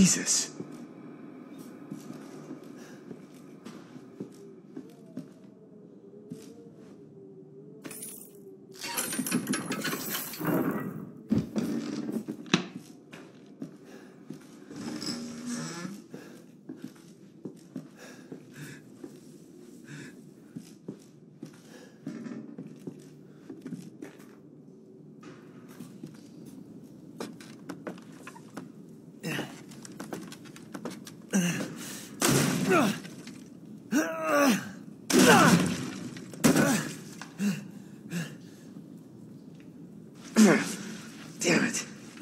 Jesus. Damn it.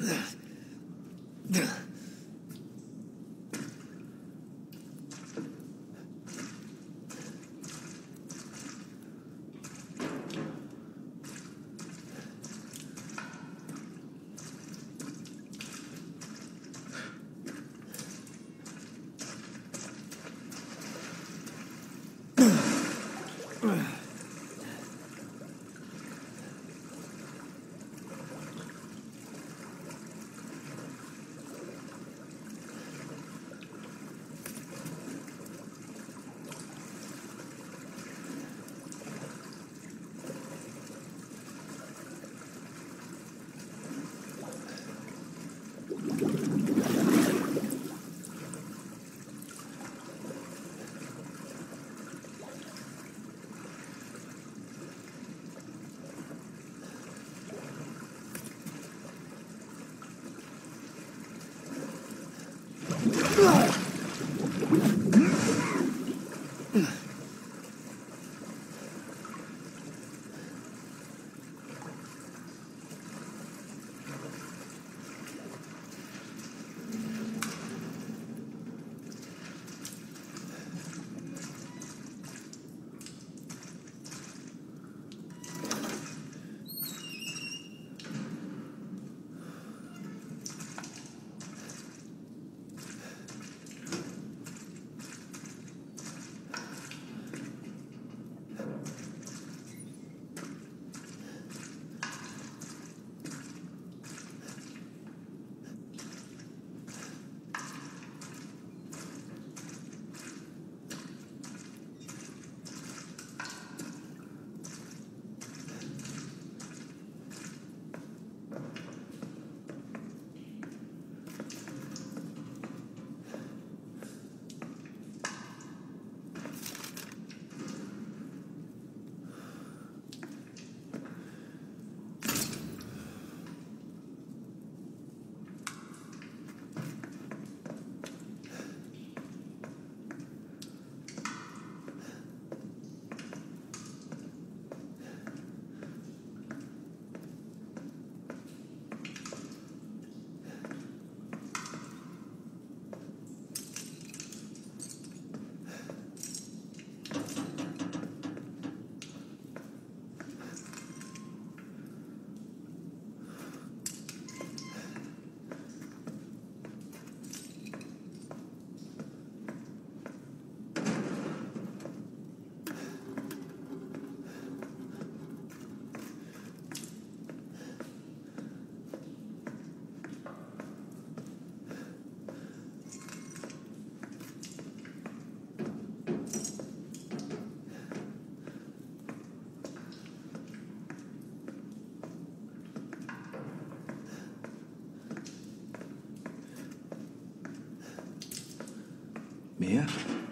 Mia?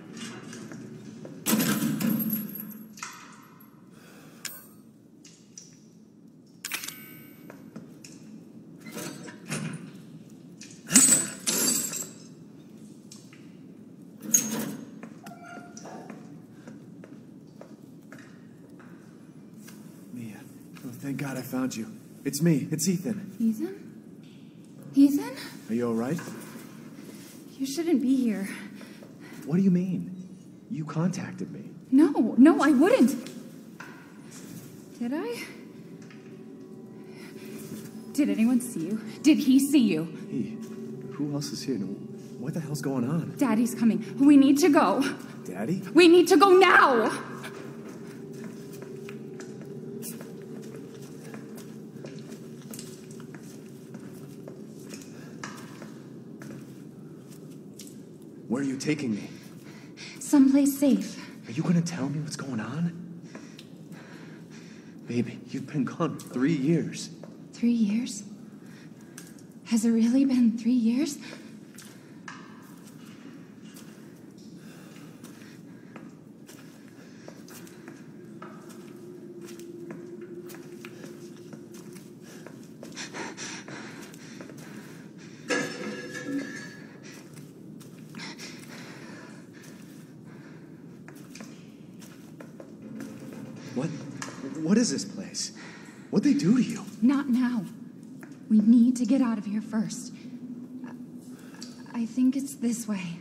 Mia. Oh, thank God I found you. It's me. It's Ethan. Ethan? Ethan? Are you all right? You shouldn't be here. What do you mean? You contacted me. No, I wouldn't. Did I? Did anyone see you? Did he see you? Hey, who else is here? What the hell's going on? Daddy's coming. We need to go. Daddy? We need to go now! Where are you taking me? Someplace safe. Are you gonna tell me what's going on? Baby, you've been gone for 3 years. 3 years? Has it really been 3 years? What is this place? What'd they do to you? Not now. We need to get out of here first. I think it's this way.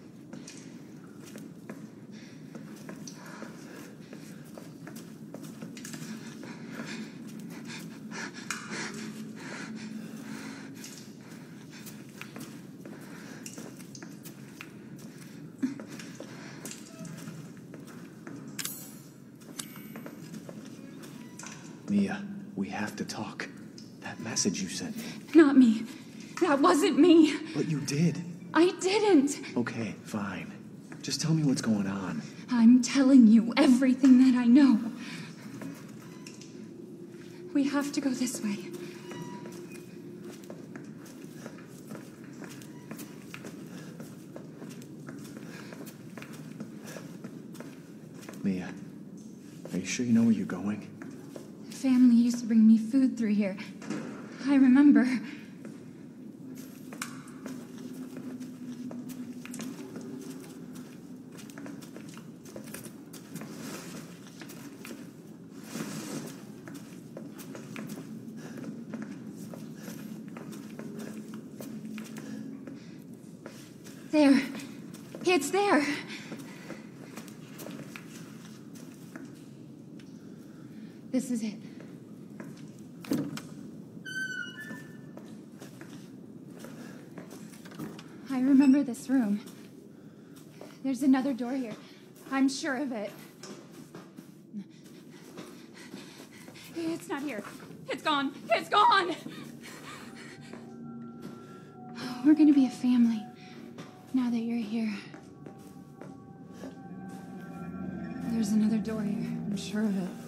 Mia, we have to talk. That message you sent me. Not me. That wasn't me. But you did. I didn't. Okay, fine. Just tell me what's going on. I'm telling you everything that I know. We have to go this way. Mia, are you sure you know where you're going? Family used to bring me food through here. I remember. There. It's there. This is it. I remember this room. There's another door here. I'm sure of it. It's not here. It's gone. It's gone! We're gonna be a family now that you're here. There's another door here. I'm sure of it.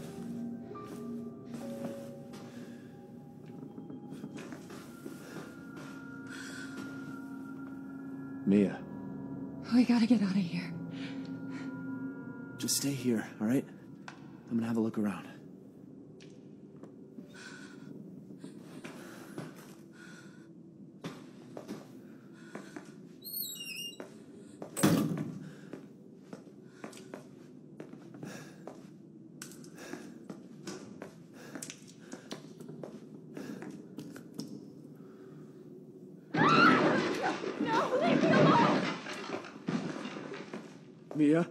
Mia. We gotta get out of here. Just stay here, all right? I'm gonna have a look around. No, leave me alone! Mia?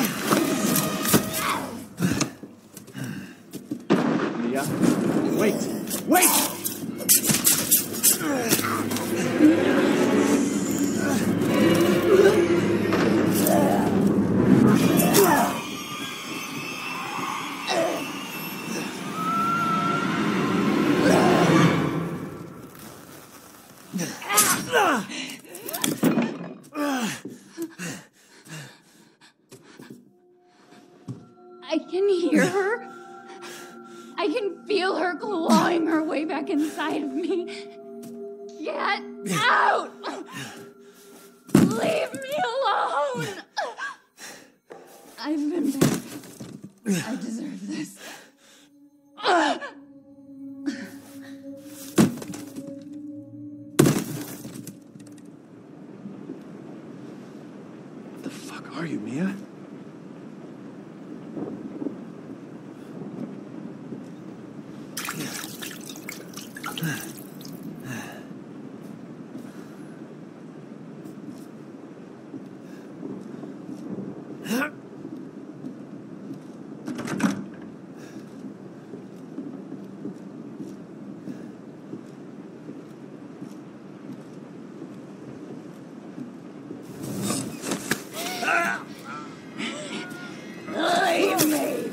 Mia, wait! Wait! I can hear her. I can feel her clawing her way back inside of me. Get out! Leave me alone! I've been bad. I deserve this. What the fuck are you, Mia? Leave me!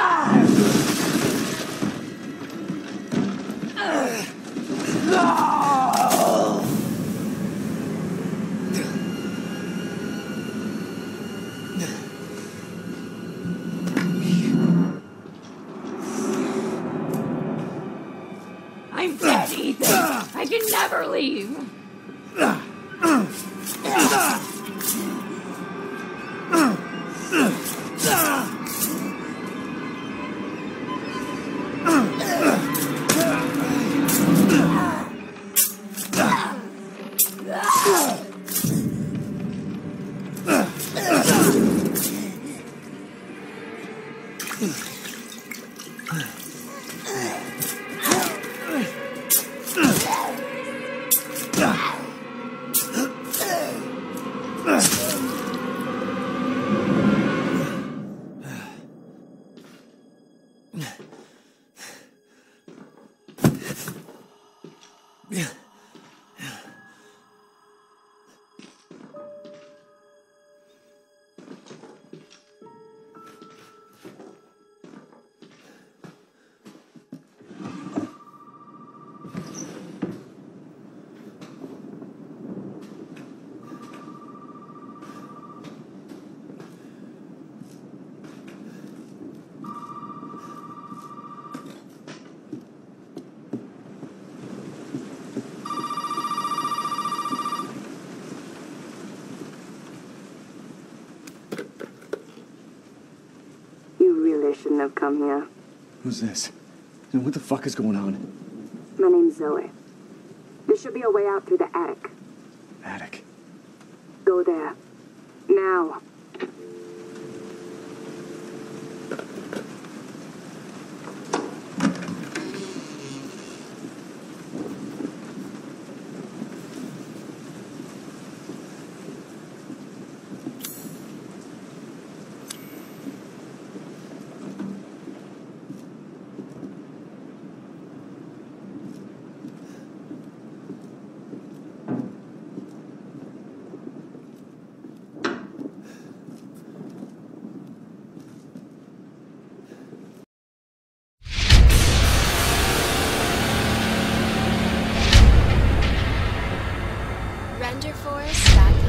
I'm dead, Ethan! I can never leave! Shouldn't have come here. Who's this? And what the fuck is going on? My name's Zoe. There should be a way out through the attic. Attic. Go there. Now. RenderForest.com